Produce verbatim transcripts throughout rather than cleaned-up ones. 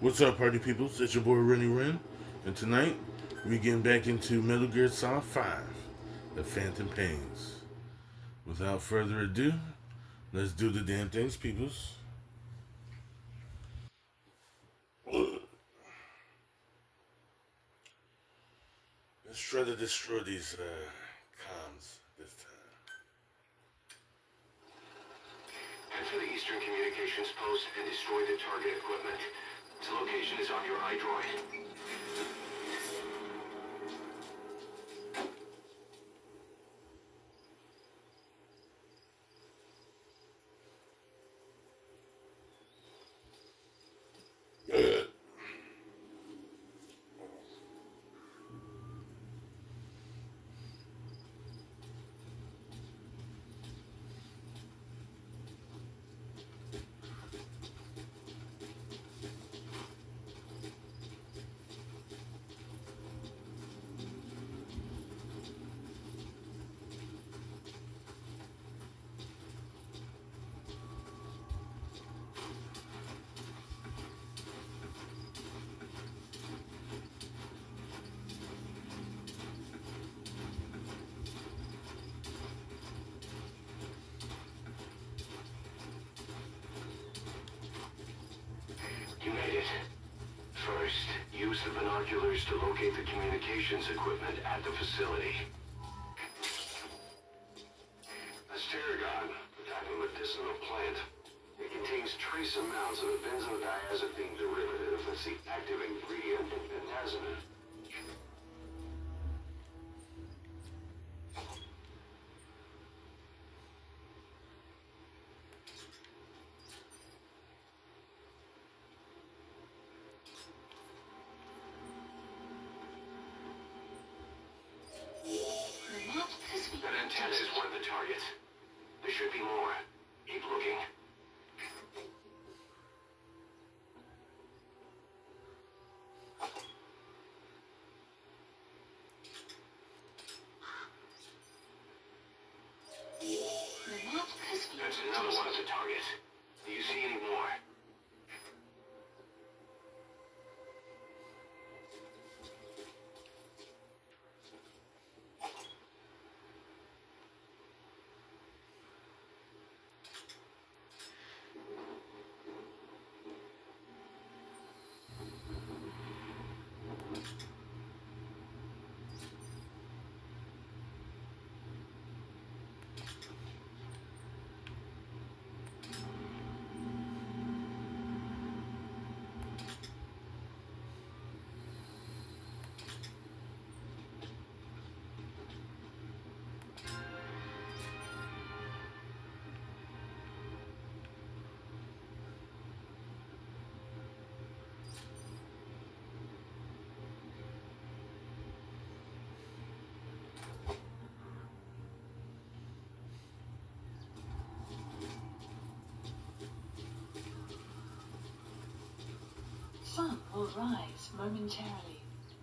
What's up, party peoples? It's your boy Rennie Ren, and tonight we getting back into Metal Gear Solid five, The Phantom Pains. Without further ado, let's do the damn things, peoples. Let's try to destroy these uh, comms this time. Head for the Eastern Communications Post and destroy the target equipment. Its location is on your iDroid. You made it. First, use the binoculars to locate the communications equipment at the facility. Astragon, a type of medicinal plant. It contains trace amounts of a benzodiazepine derivative that's the active ingredient in pentazimine. That antenna is one of the targets. There should be more. Keep looking. That's another one of the targets. Do you see any more? Sun will rise momentarily.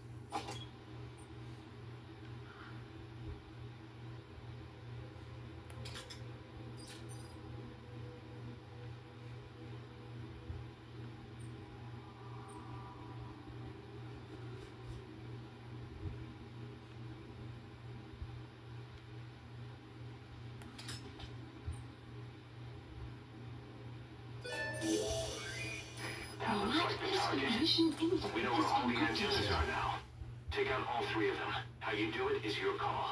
That looks like the target. We know where all the antennas are now. Take out all three of them. How you do it is your call.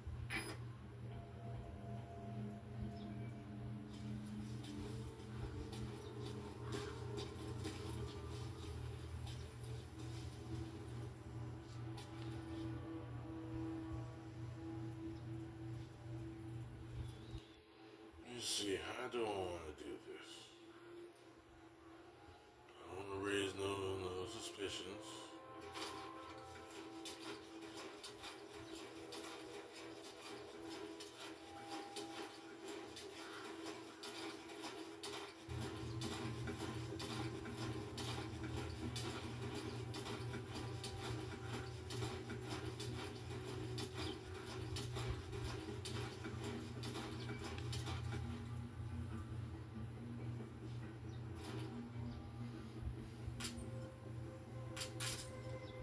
Let's see, how do I want to do this? I don't want to raise no, no suspicions.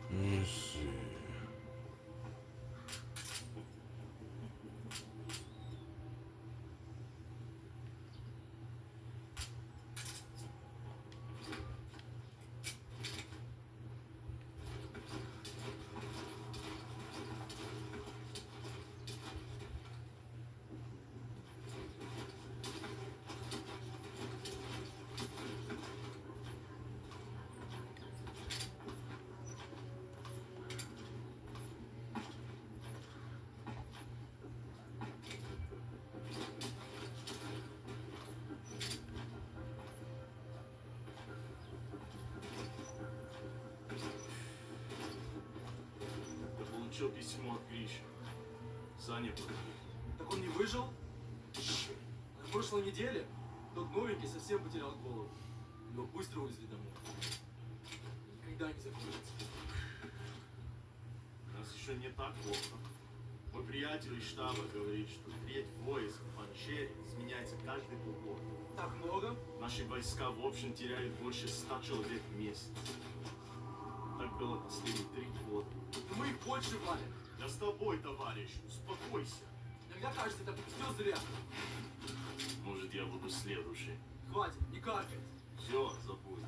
Let's see. Получил письмо от Гриши. Саня был. Так он не выжил? На прошлой неделе тот новенький совсем потерял голову. Его быстро увезли домой. Никогда не закончится. У нас еще не так плохо. Мой приятель из штаба говорит, что треть войск в Панчере сменяется каждый полгода. Так много? Наши войска в общем теряют больше ста человек в месяц. Так было последние три года. Но мы их больше валим. Я с тобой, товарищ, успокойся. Иногда кажется, это все зря. Может, я буду следующий. Хватит, не каркай. Все, забудь.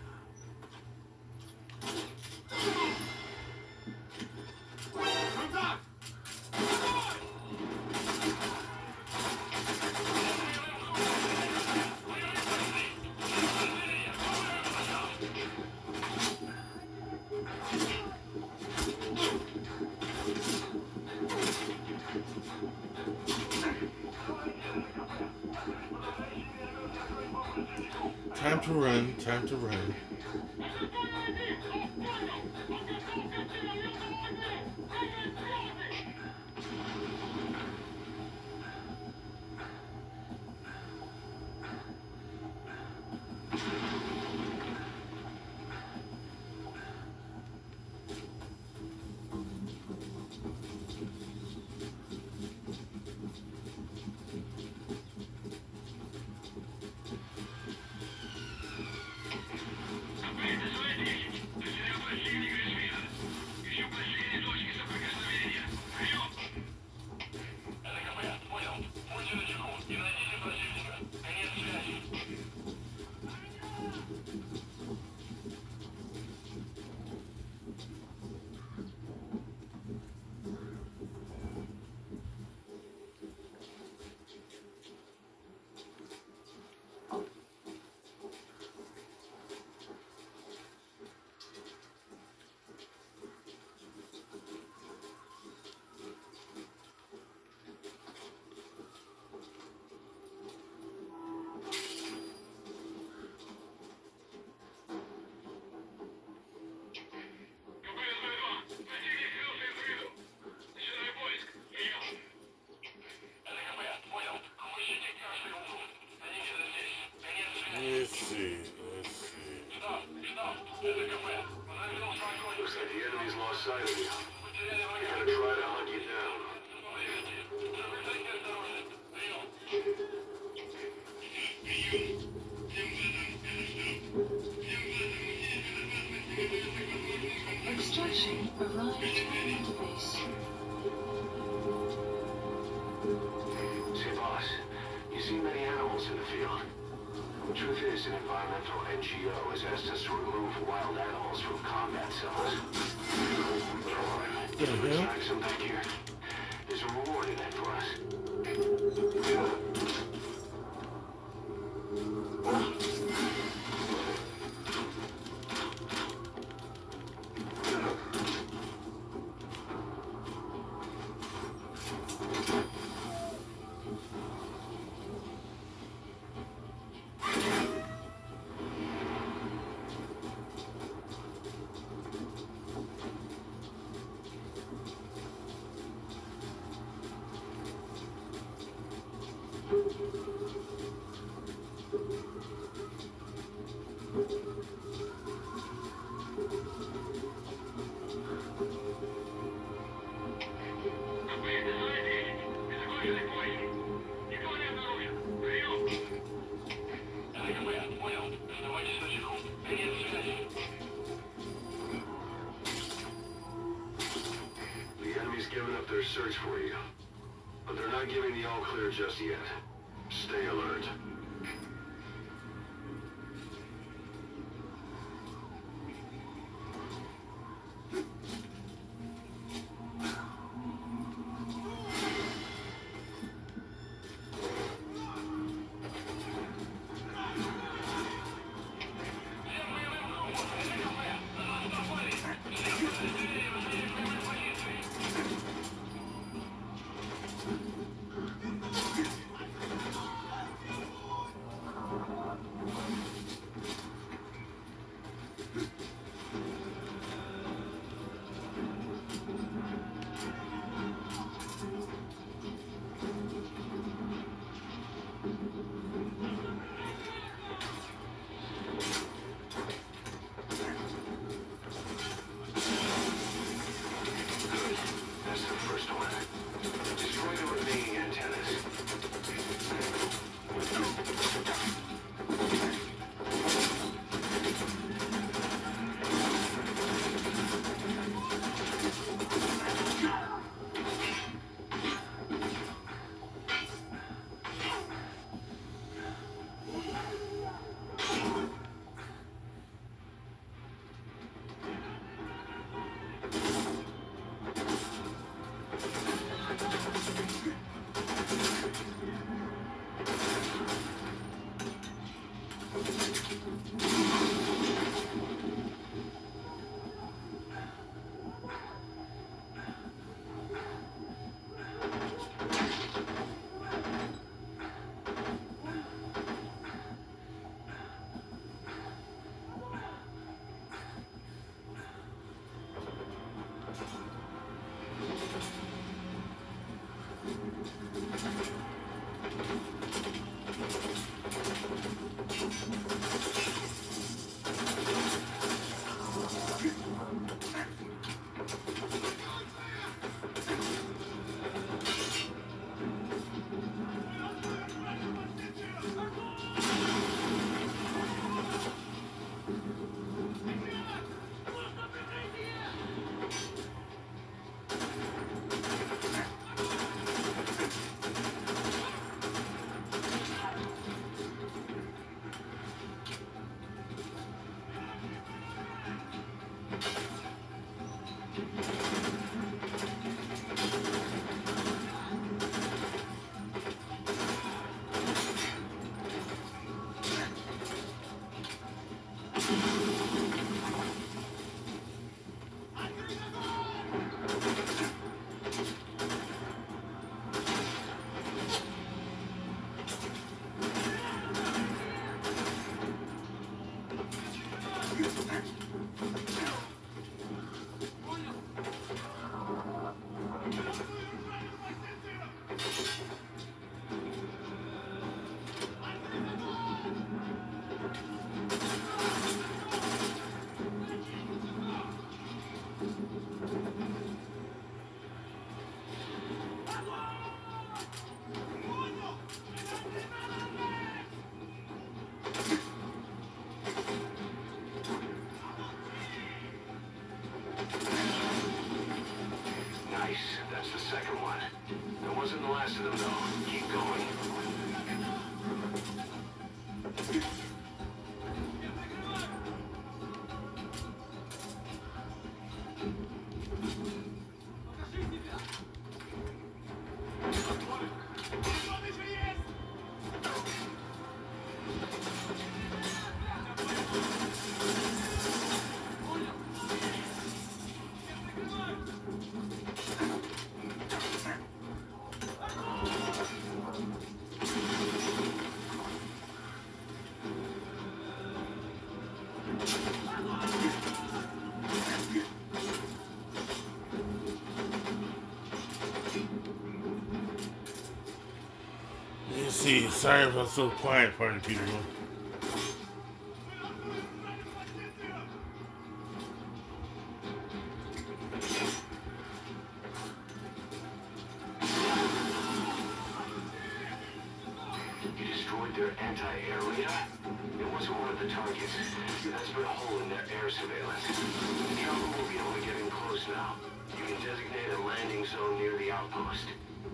Контакт! Time to run, time to run. Let's see, let's see. Looks like the enemy's lost sight of you. They're gonna try to hunt you down. Extraction arrived at the base. Say, boss, you see many animals in the field? The truth is, an environmental N G O has asked us to remove wild animals from combat zones. But all right, The hell? let's try some back here. There's a reward in that for us. search for you. But they're not giving the all clear just yet. Stay alert. last of them, though. Keep going. Let's see, sorry if I'm so quiet, pardon people. You destroyed their anti-air radar? It wasn't one of the targets. That's been a hole in their air surveillance. The Calvin will be able to get in close now. You can designate a landing zone near the outpost.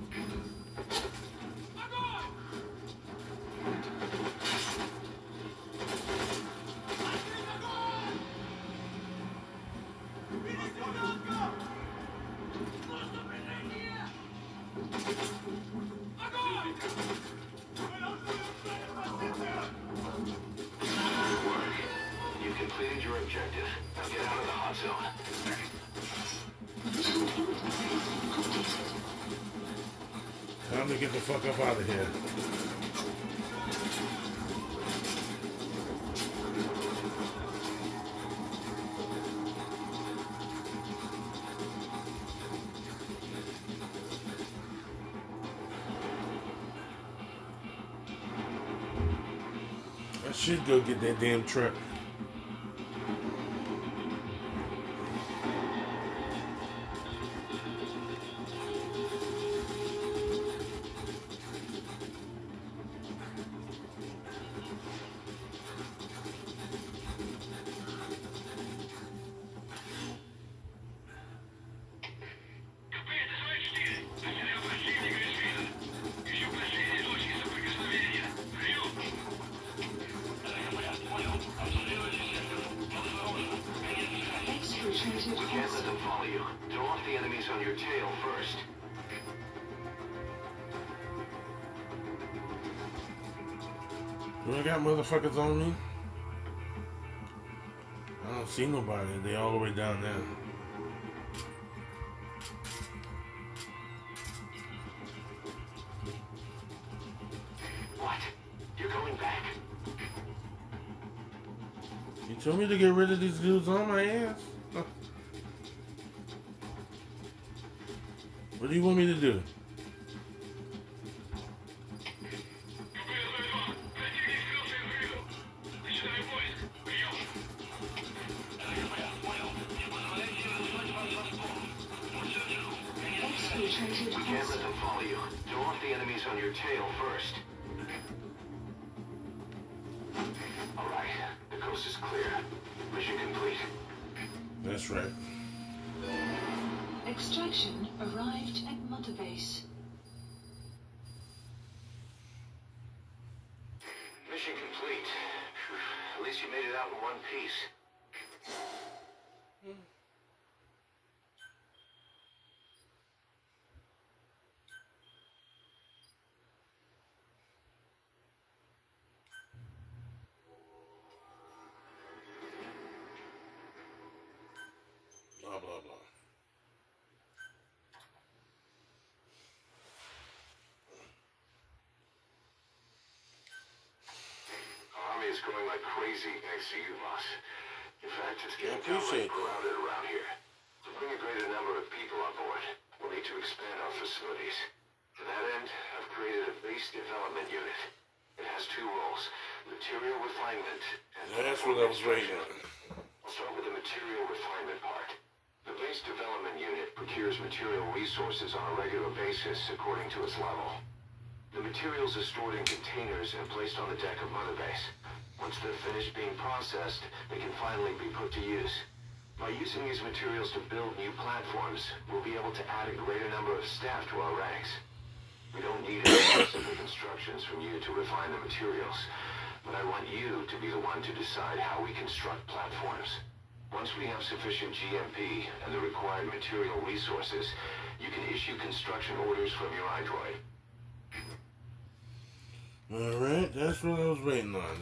Good work. You've completed your objective. Now get out of the hot zone. Time to get the fuck up out of here. I should go get that damn truck. We can't let them follow you. Throw off the enemies on your tail first. Do I got motherfuckers on me? I don't see nobody. They all the way down there. What? You're going back? You told me to get rid of these dudes on my ass. Huh. What do you want me to do? We can't let them follow you. Throw off the enemies on your tail first. Alright, the coast is clear. Mission complete. That's right. Extraction arrived at Mother Base. Mission complete. Phew, at least you made it out in one piece. Blah, blah, blah. Our army is growing like crazy thanks to you, boss. In fact, it's Yeah, I getting downright appreciate that. crowded around here. To bring a greater number of people on board, we'll need to expand our facilities. To that end, I've created a base development unit. It has two roles, material refinement and... Yeah, that's what I was waiting on. I'll start with the material refinement part. The base development unit procures material resources on a regular basis according to its level. The materials are stored in containers and placed on the deck of Mother Base. Once they're finished being processed, they can finally be put to use. By using these materials to build new platforms, we'll be able to add a greater number of staff to our ranks. We don't need any specific instructions from you to refine the materials, but I want you to be the one to decide how we construct platforms. Once we have sufficient G M P and the required material resources, you can issue construction orders from your iDroid. Alright, that's what I was waiting on.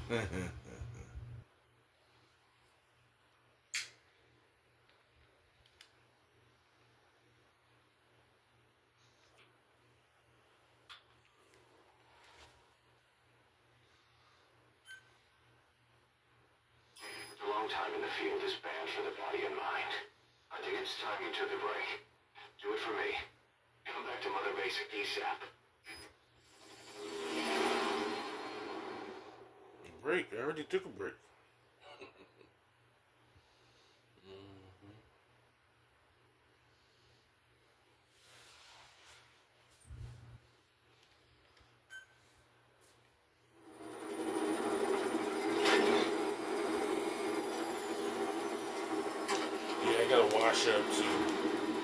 A long time in the field is bad for the body and mind. I think it's time you took a break. Do it for me. Come back to Mother Base ASAP. Break. I already took a break. Yeah, I gotta wash up too.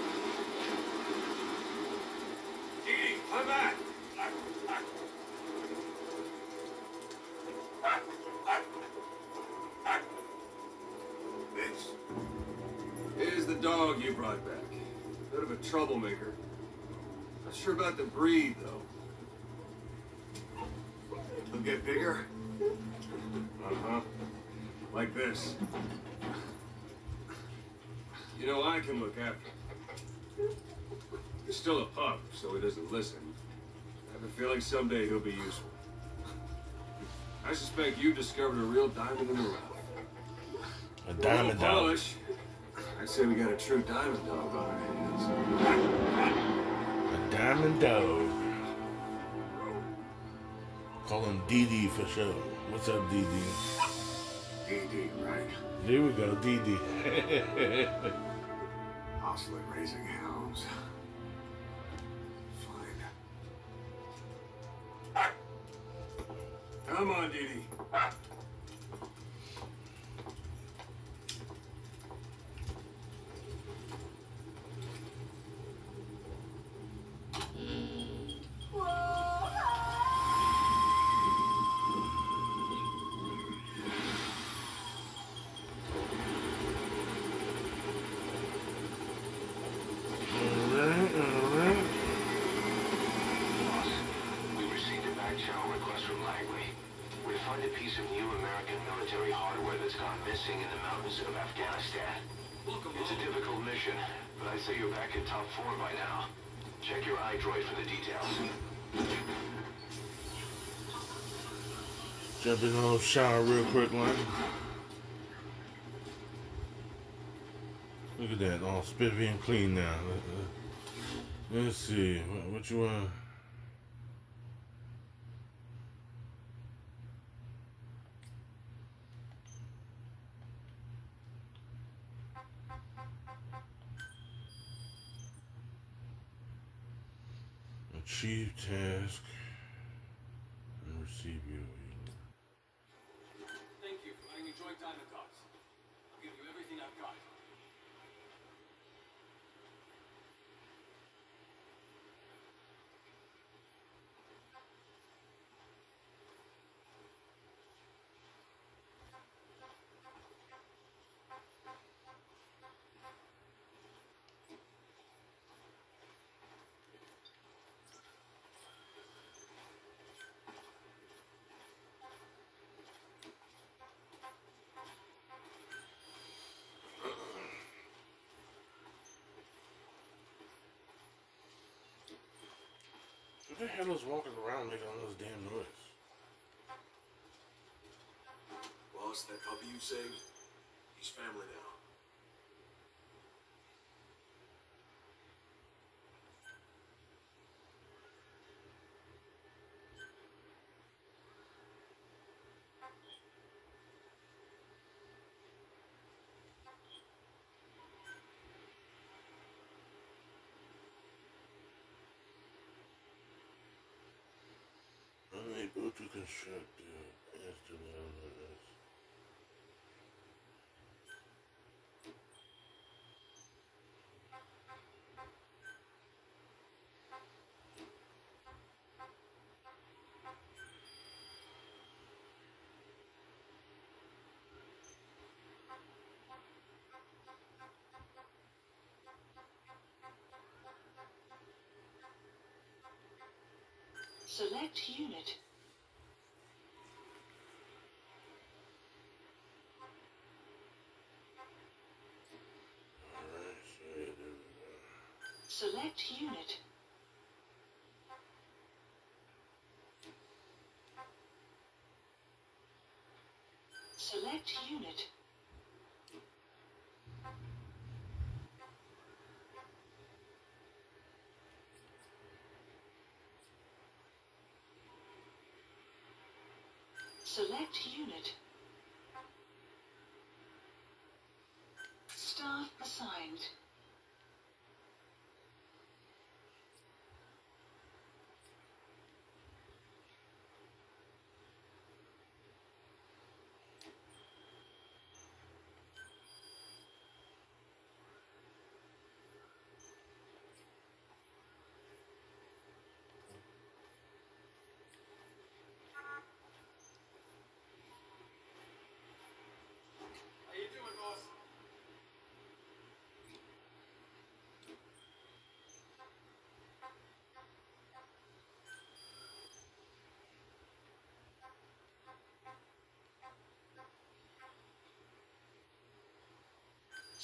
dog you brought back. Bit of a troublemaker. Not sure about the breed, though. He'll get bigger? Uh-huh. Like this. You know, I can look after him. He's still a pup, so he doesn't listen. I have a feeling someday he'll be useful. I suspect you discovered a real diamond in the rough. A diamond dog. Polish. I'd say we got a true diamond dog on our hands. A diamond dog. Call him D D for sure. What's up, D D? D D, right? There we go, D D. Hostile at raising hounds. Fine. Come on, D D. Jump in a little shower real quick, man. Look at that, all spiffy and clean now. Let's see, what, what you want? Achieve task and receive you. Thank you for letting me join Diamond Dogs. I'll give you everything I've got. Who the hell is walking around making all this damn noise? Boss, that puppy you saved, he's family now. Unable to construct the instrument. Select unit. Select unit. Select unit. Select unit. Staff assigned.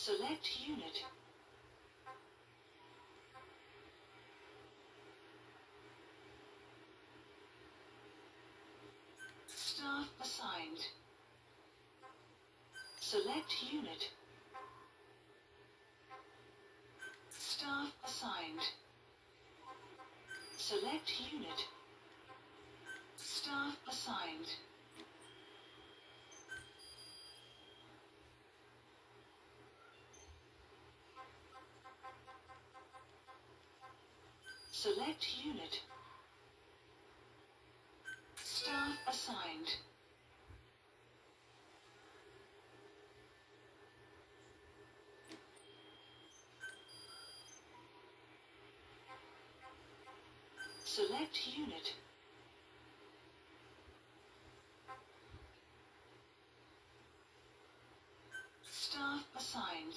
Select unit. Staff assigned. Select unit. Staff assigned. Select unit. Staff assigned. Select unit. Staff assigned. Select unit. Staff assigned.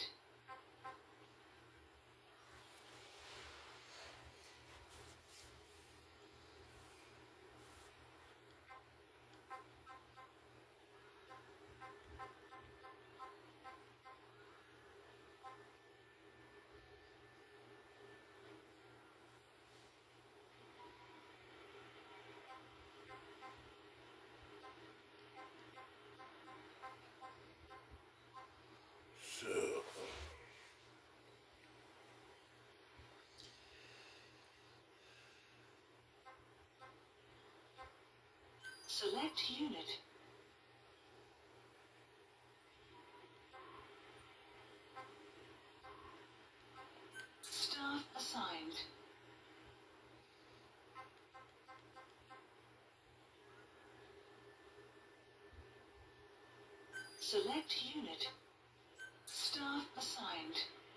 So, Select unit. Staff assigned. Select unit. Staff assigned.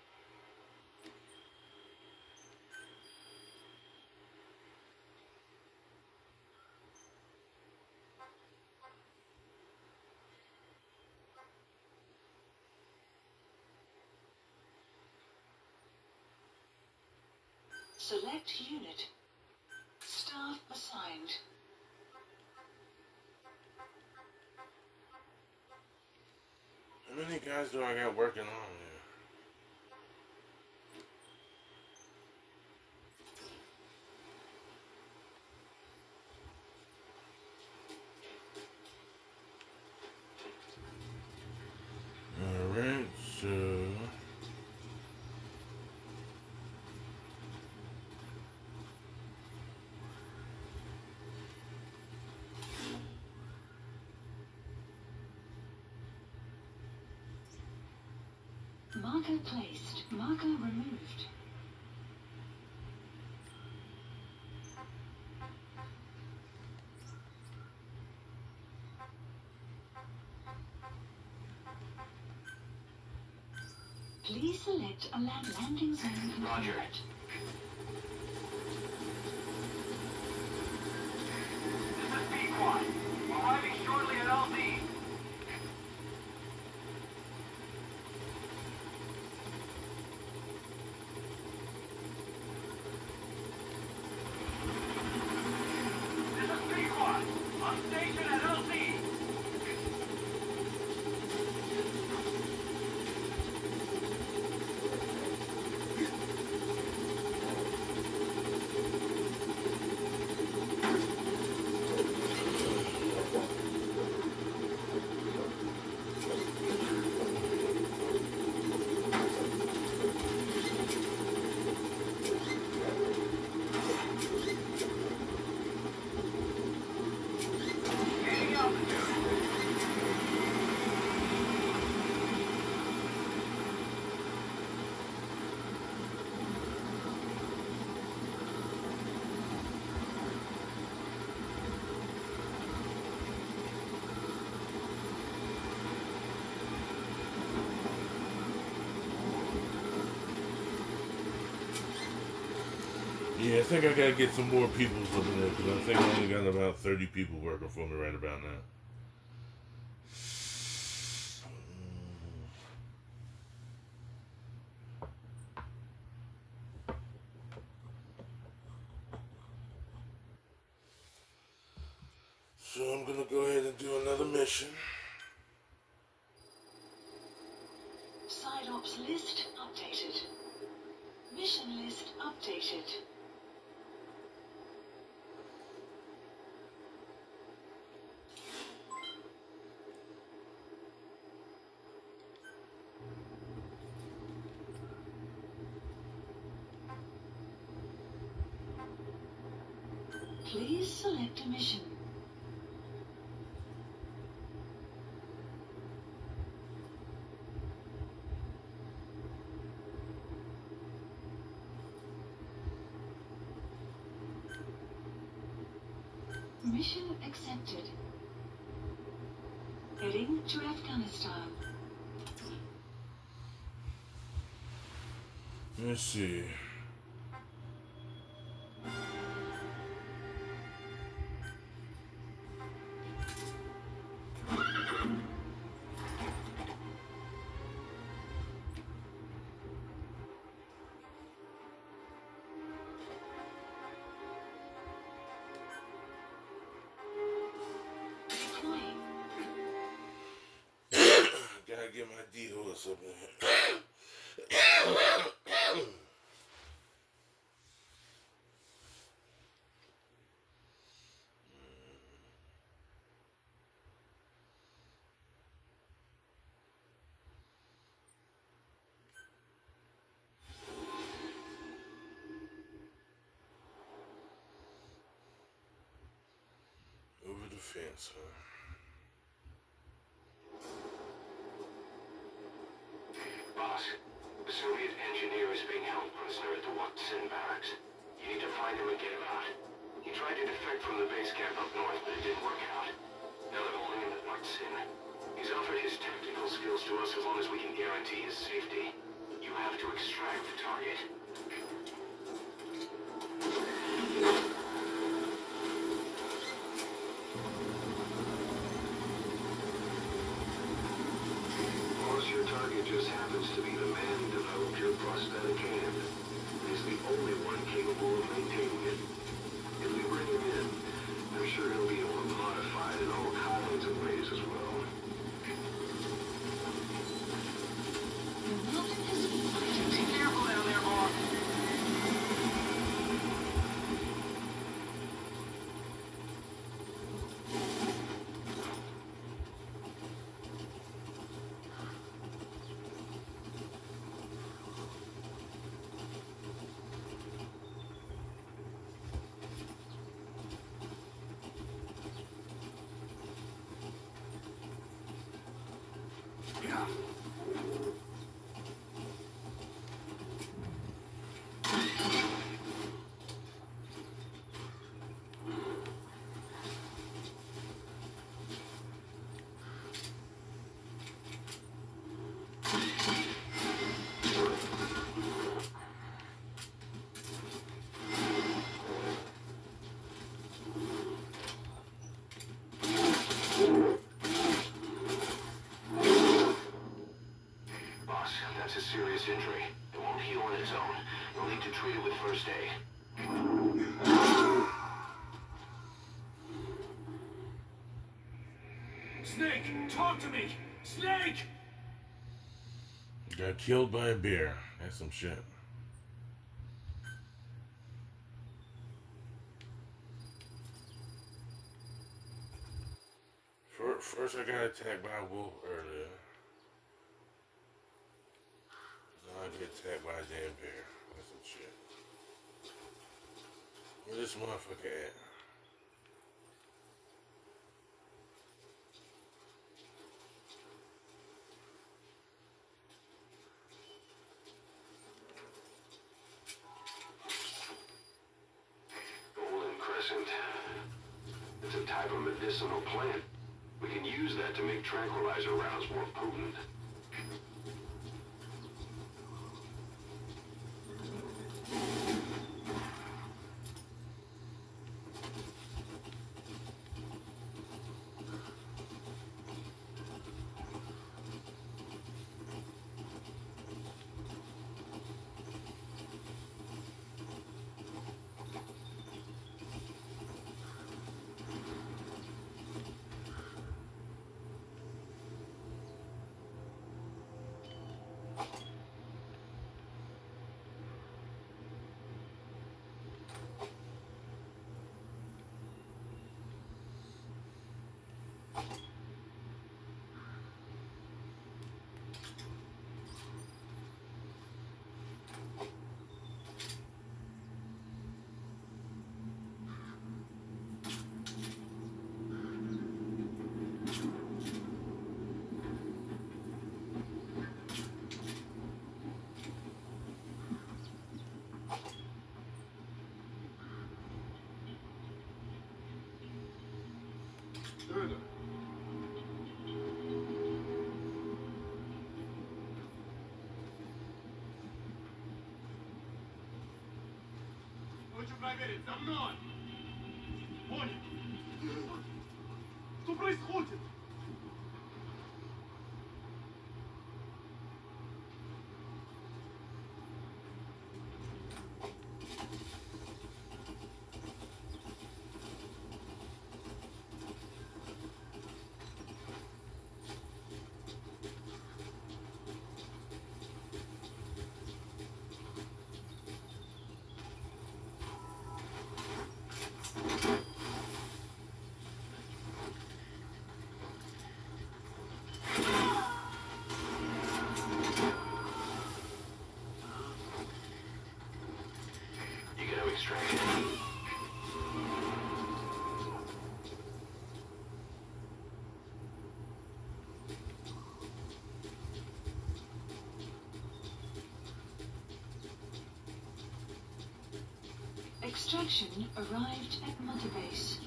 Select unit. Staff assigned. how many guys do I got working on here? Alright, so Marker placed. Marker removed. Please select a land landing zone confirmed. Roger. This is B-Quad. Arriving shortly at L Z. This is B-Quad. On station at L Z. Gaining altitude. yeah, I think I gotta get some more people over there because I think I only got about thirty people working for me right about now. So I'm gonna go ahead and do another mission. Silence. Side ops list updated. Mission list updated. Please select a mission. Mission accepted. Heading to Afghanistan. Let's see. Deploying. Gotta get my D horse up in here. Over the fence, huh? Boss, the Soviet engineer is being held prisoner at the Watson barracks. You need to find him and get him out. He tried to defect from the base camp up north, but it didn't work out. Now they're holding him at Watson. He's offered his technical skills to us as long as we can guarantee his safety. You have to extract the target. Boss, your target just happens to be the man who developed your prosthetic hand. He's the only one capable of maintaining it. If we bring him in, I'm sure he'll be able to modify it in all kinds of ways as well. The wilderness Be careful down there, boss. Yeah. Boss, that's a serious injury. It won't heal on its own. You'll need to treat it with first aid. Snake, talk to me! Snake! Got killed by a bear. That's some shit. Fir- First, I got attacked by a wolf earlier. Now I get attacked by a damn bear. That's some shit. Where this motherfucker at? Golden Crescent. It's a type of medicinal plant. We can use that to make tranquilizer rounds more potent. проверить. За мной! Понял. Что происходит? You gotta extract it. Extraction arrived at Mother Base.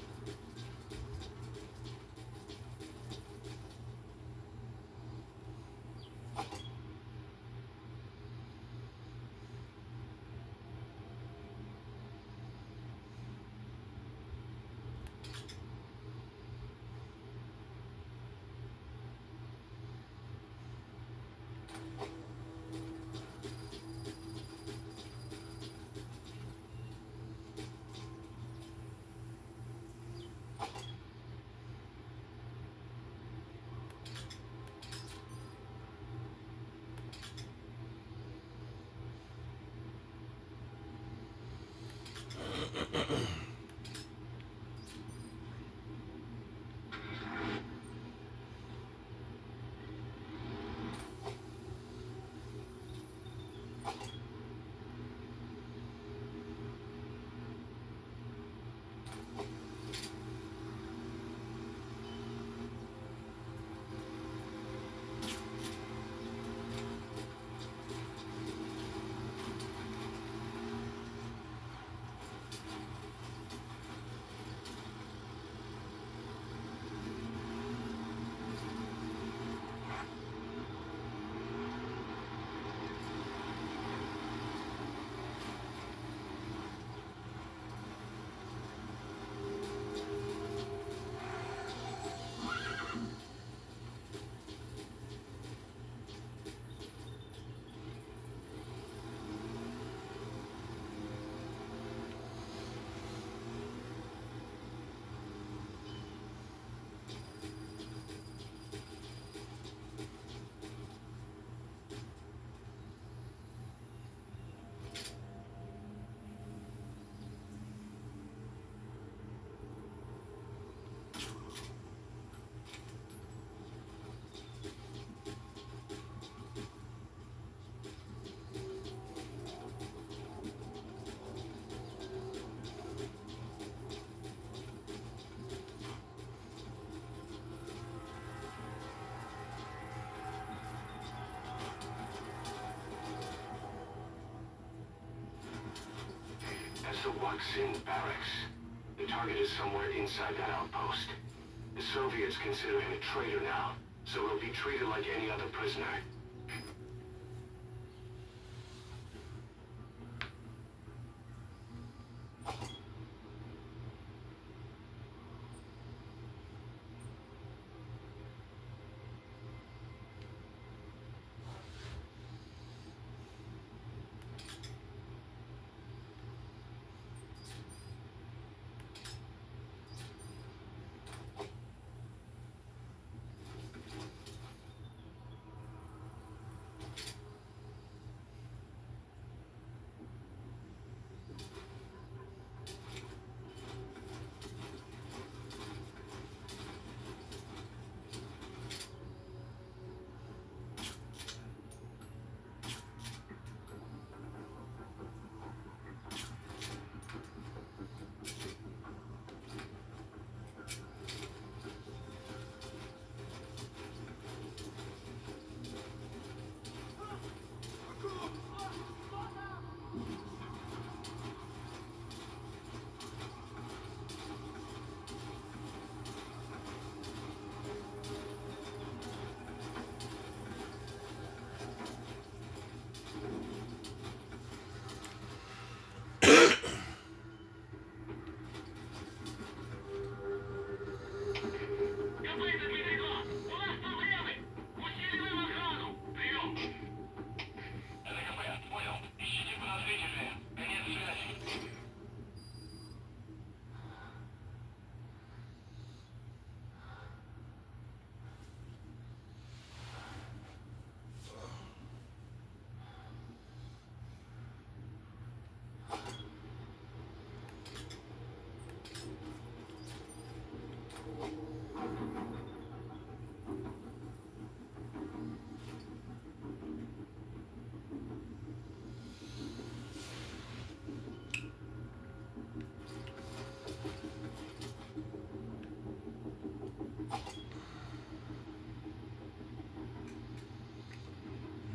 That's the Waksin barracks. The target is somewhere inside that outpost. The Soviets consider him a traitor now, so he'll be treated like any other prisoner.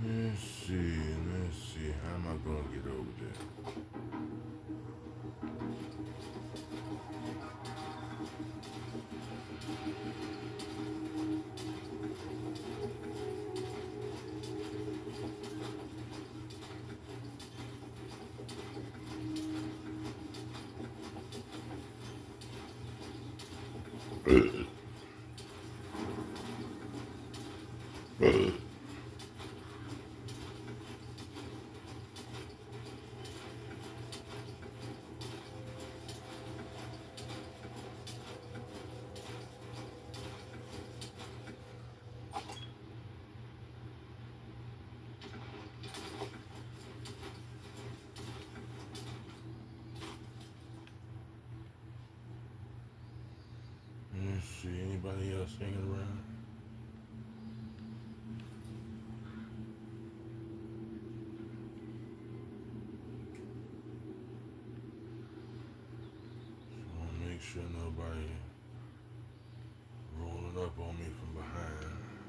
Let's see, let's see. How am I gonna get over there? Let's see, anybody else hanging around? Just want to make sure nobody rolling up on me from behind.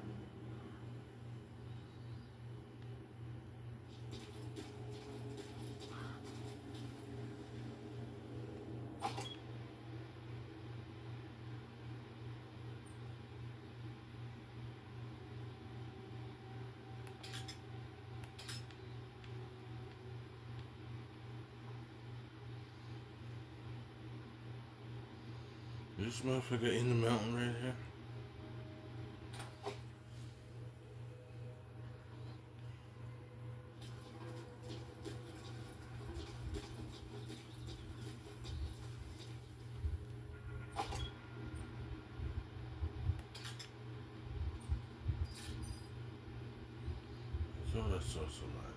This motherfucker in the mountain right here. So I saw somebody.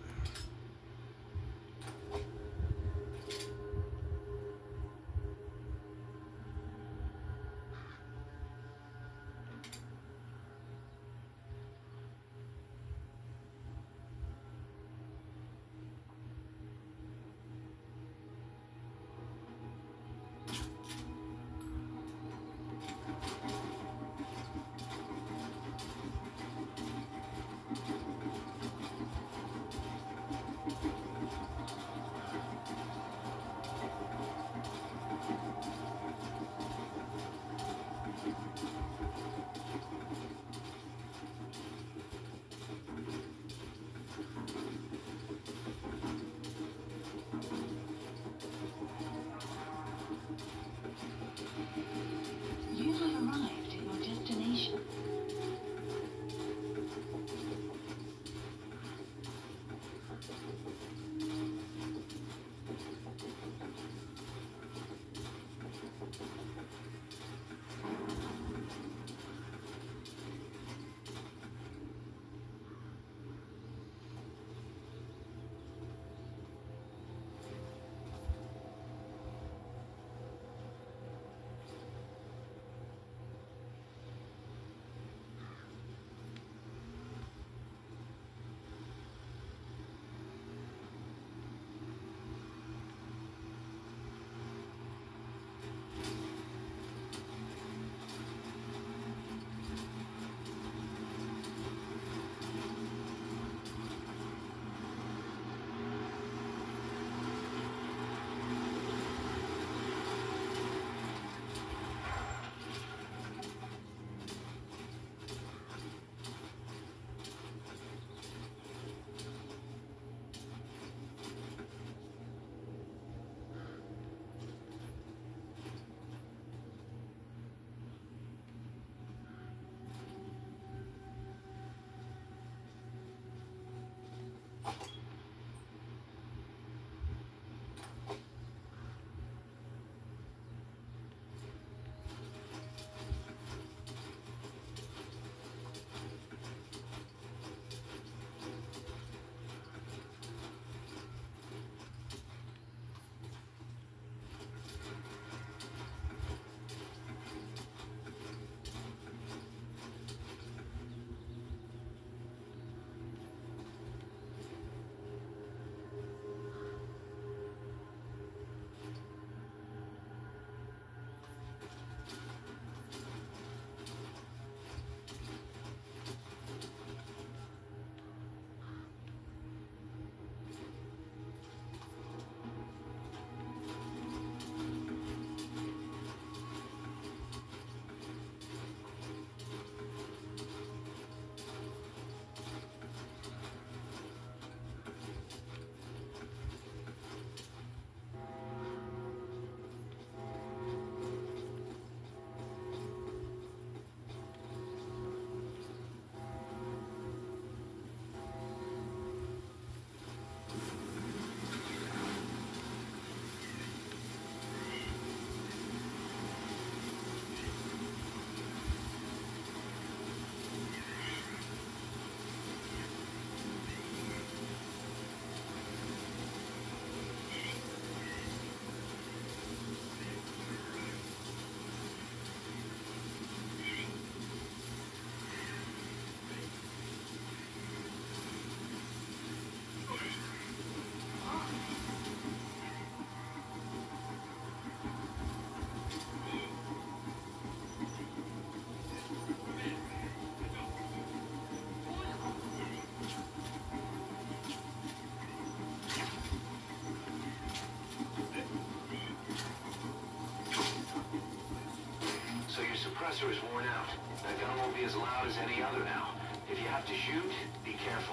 suppressor is worn out. That gun won't be as loud as any other now. If you have to shoot, be careful.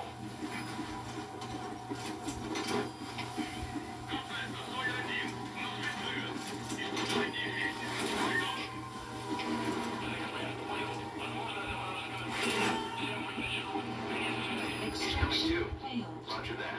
Extraction failed. Roger that.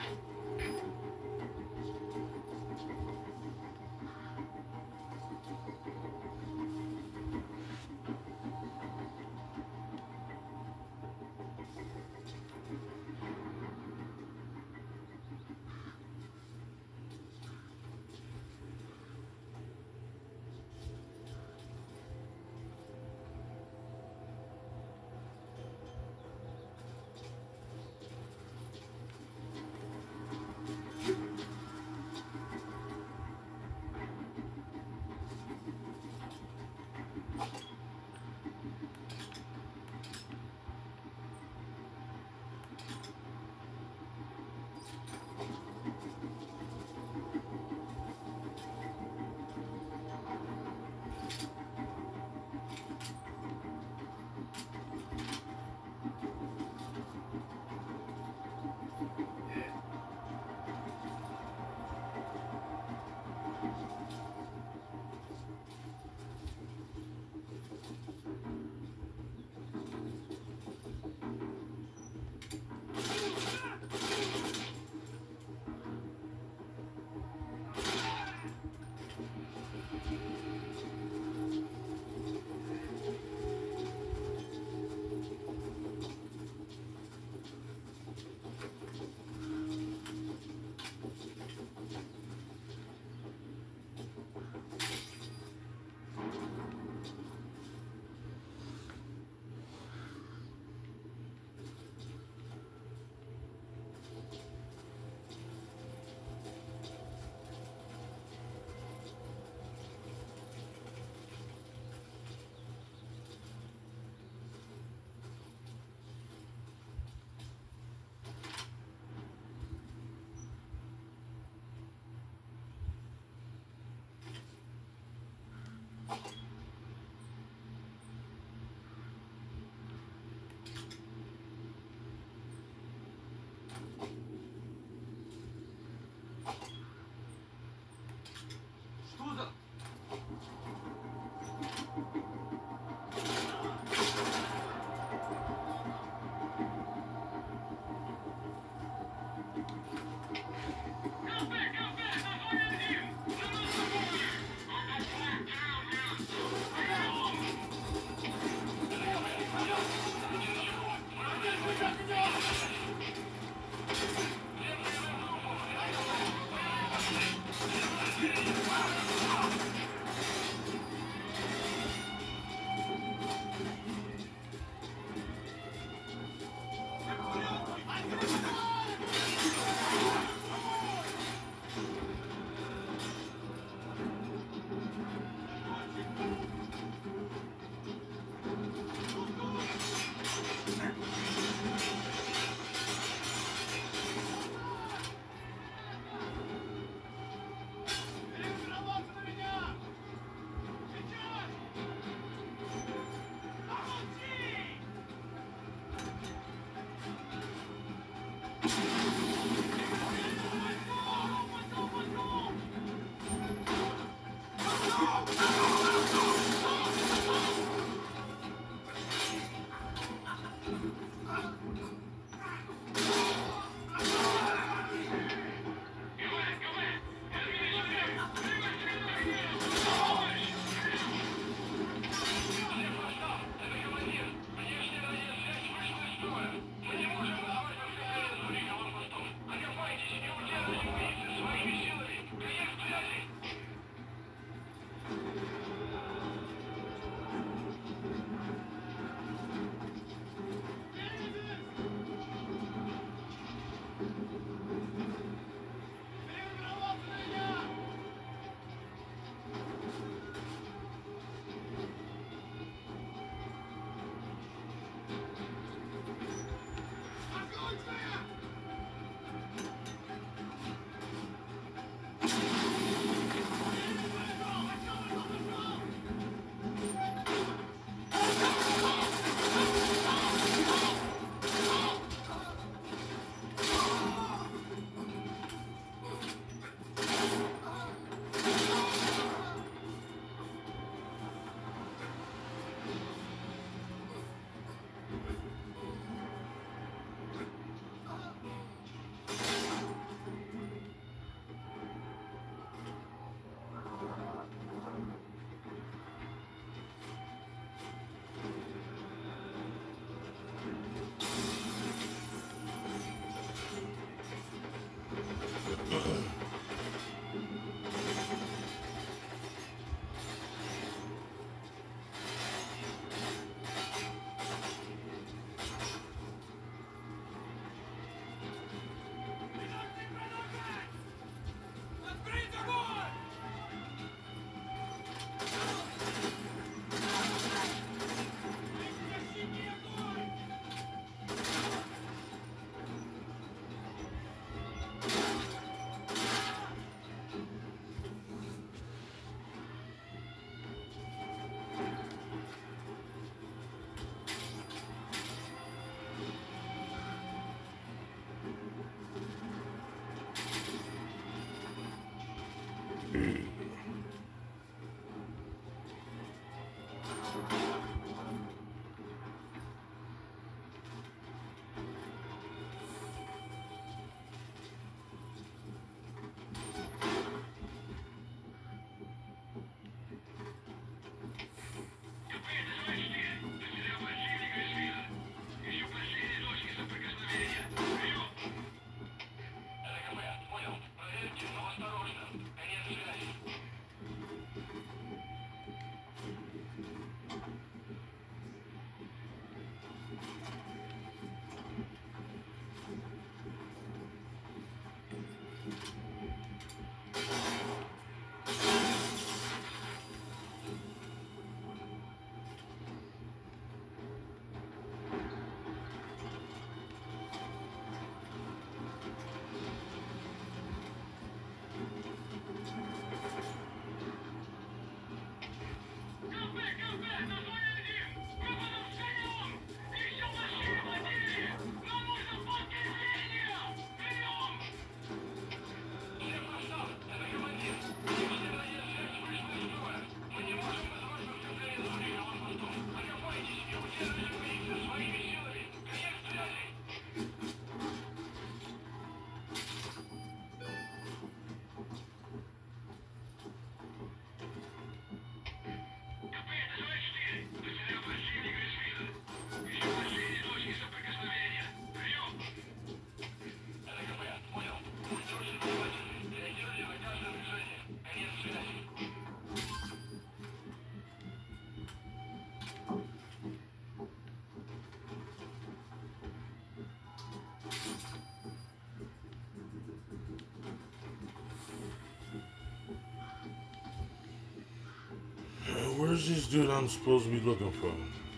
Where's this dude I'm supposed to be looking for?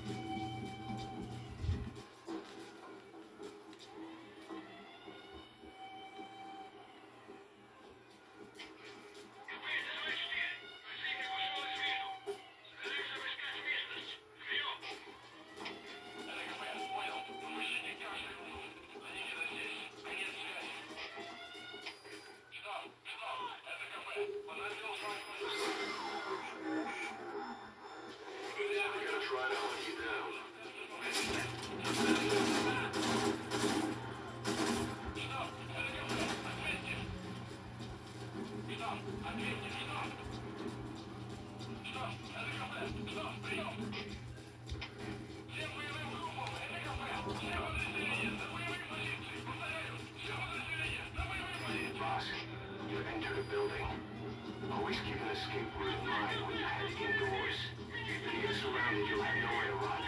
Boss, you've entered a building. Always keep an escape route in mind when you head indoors. If you get surrounded, you'll have nowhere to run.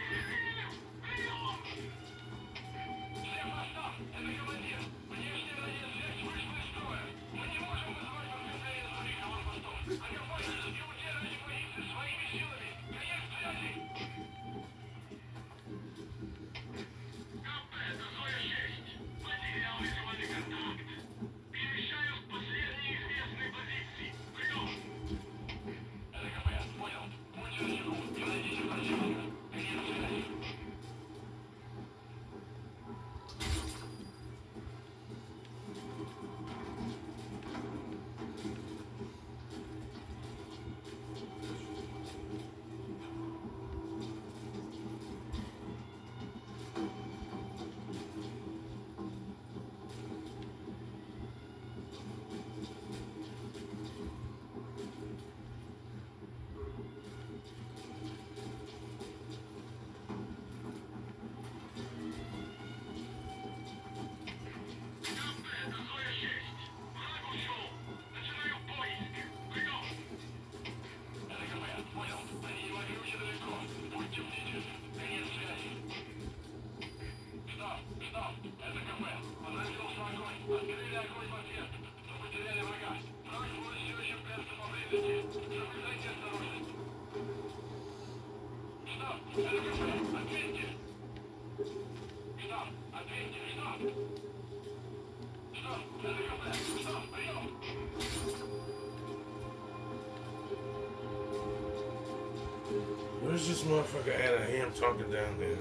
Where's this motherfucker at? I hear him talking down there.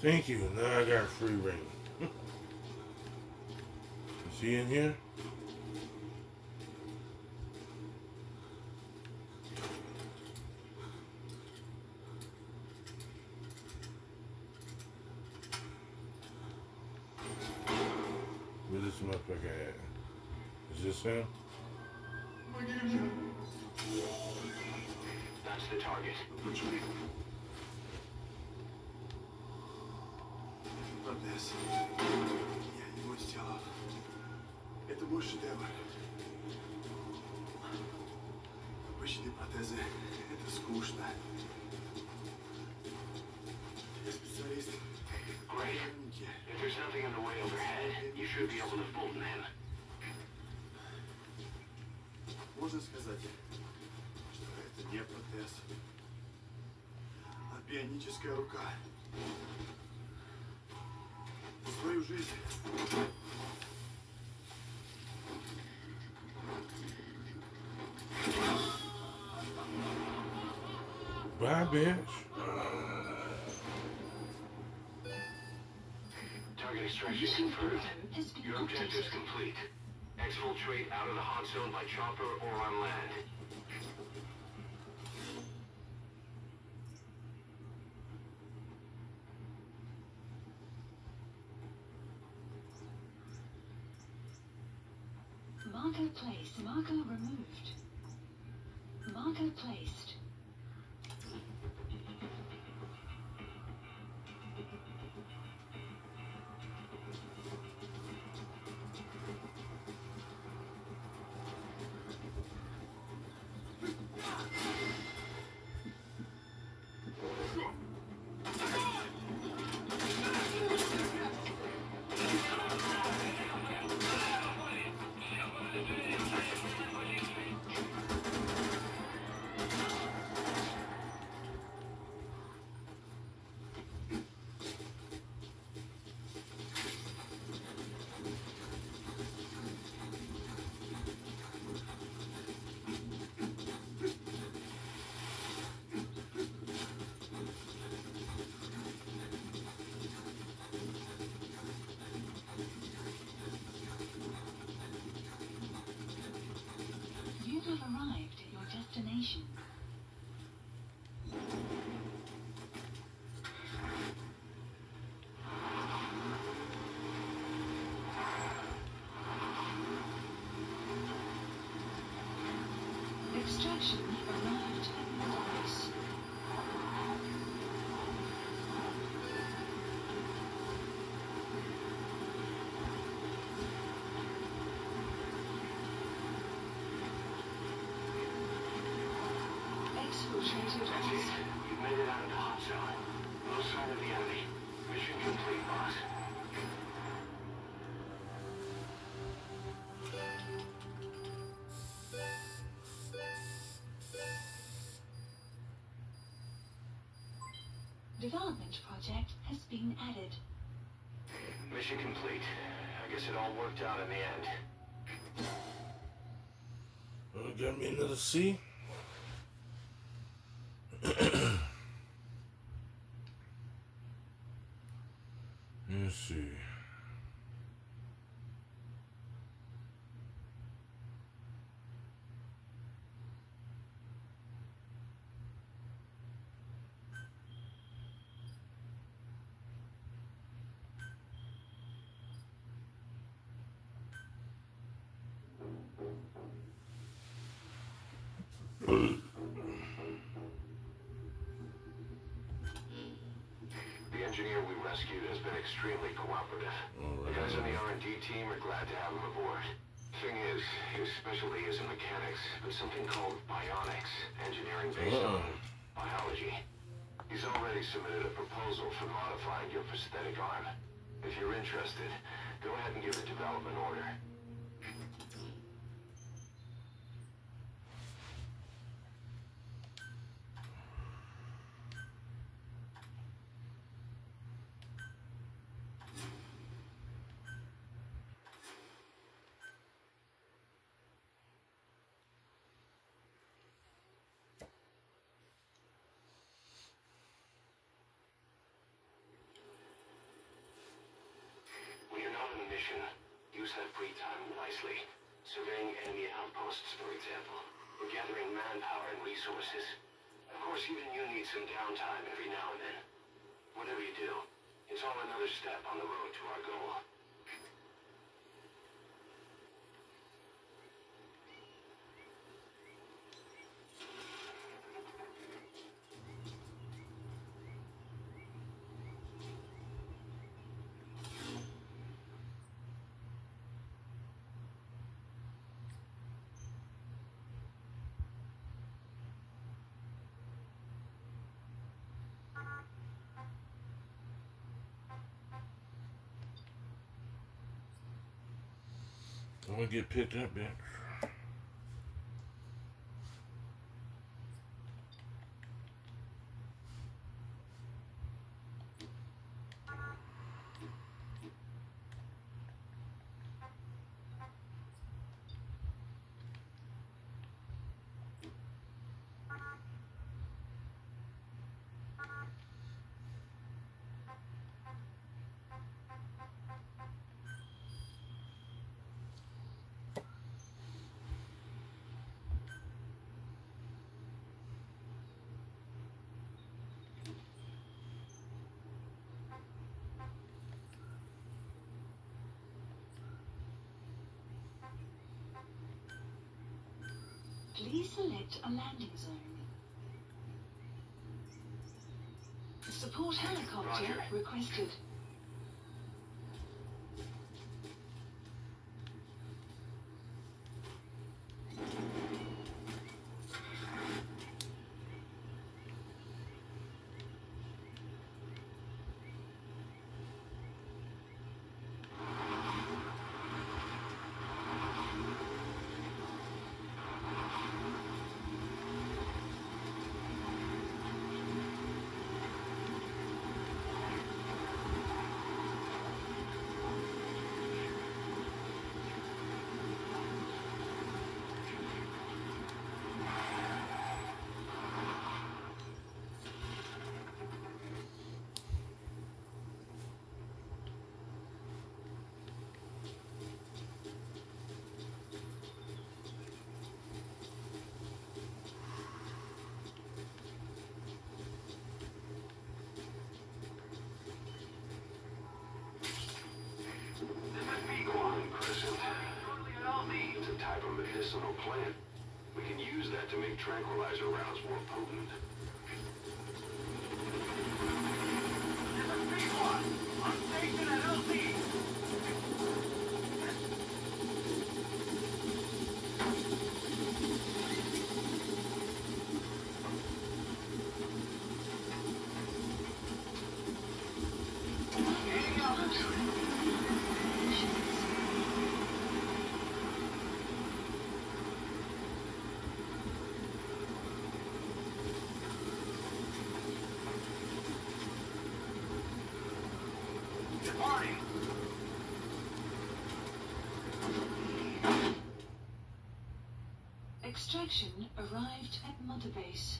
Thank you. Now I got free ring. Is he in here? Where this motherfucker at? Is this him? That's the target. Протез. Я его сделал. Это мой шедевр. Обычные протезы — это скучно. Я специалист. Great. If there's nothing in the way overhead, you should be able to fold them in. Можно сказать, что это не протез, а бионическая рука. Свою жизнь. Bye, bitch. Target extraction confirmed. Your objective's complete. Exfiltrate out of the hot zone by chopper or on land. Marker placed. Marker removed. Marker placed. You have arrived at your destination. Extraction arrived at the device. Exfiltrated That's on it. You've made it out of the hot zone. No sign of the enemy. Mission complete, boss. Development project has been added. Mission complete. I guess it all worked out in the end. Oh, got me another C. Let's see. The engineer we rescued has been extremely cooperative. All The right. guys on the R and D team are glad to have him aboard. Thing is, his specialty isn't mechanics, but something called bionics, engineering based Uh-oh. on biology. He's already submitted a proposal for modifying your prosthetic arm. If you're interested, go ahead and give a development order. mission. Use that free time wisely. Surveying enemy outposts, for example. Or gathering manpower and resources. Of course, even you need some downtime every now and then. Whatever you do, it's all another step on the road to our goal. I'm gonna get picked up, bitch. Please select a landing zone. Support helicopter Roger. requested. It's a type of medicinal plant. We can use that to make tranquilizer rounds more potent. This is B one. On station at L Z. Gaining altitude. Departing. Extraction arrived at Mother Base.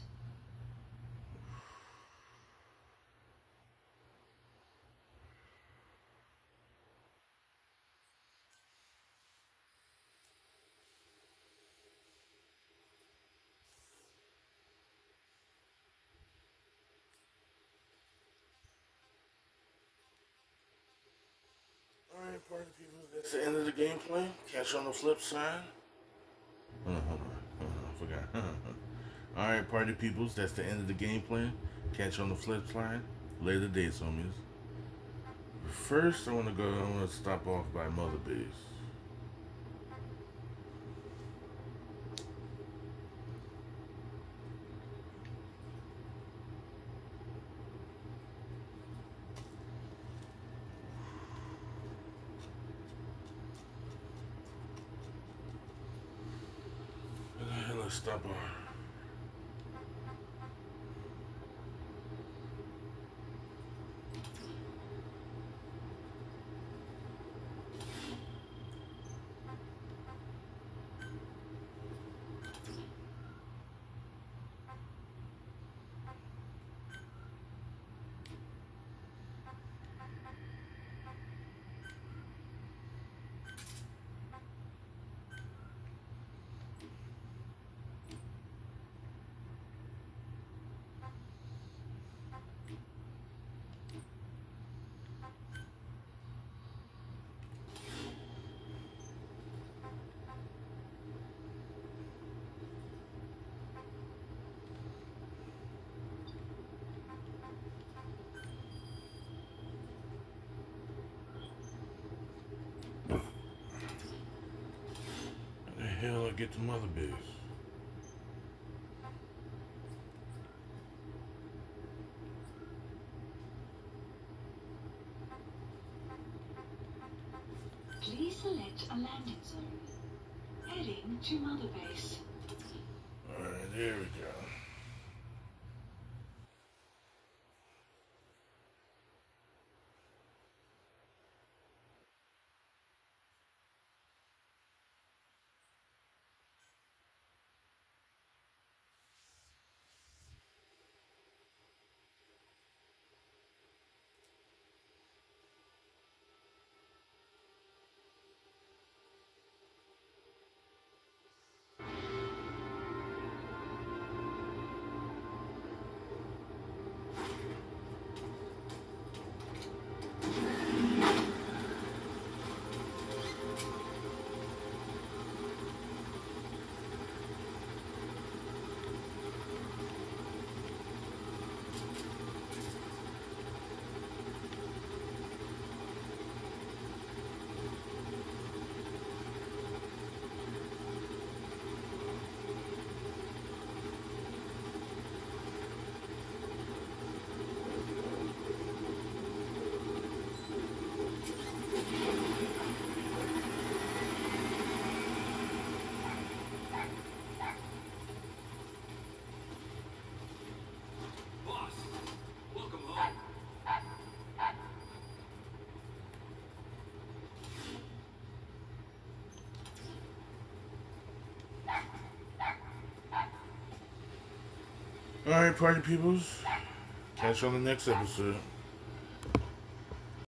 Alright, party people, that's the end of the gameplay. Catch you on the flip side. Hold on, hold on, hold on, I forgot. Alright, party peoples, that's the end of the gameplay. Catch you on the flip side. Later days, homies. But first, I want to go, I want to stop off by Mother Base. And let's stop on. hell I get to Mother Base? Please select a landing zone. Heading to Mother Base. Alright, there we go. Boss, welcome home. Alright, party peoples. Catch you on the next episode.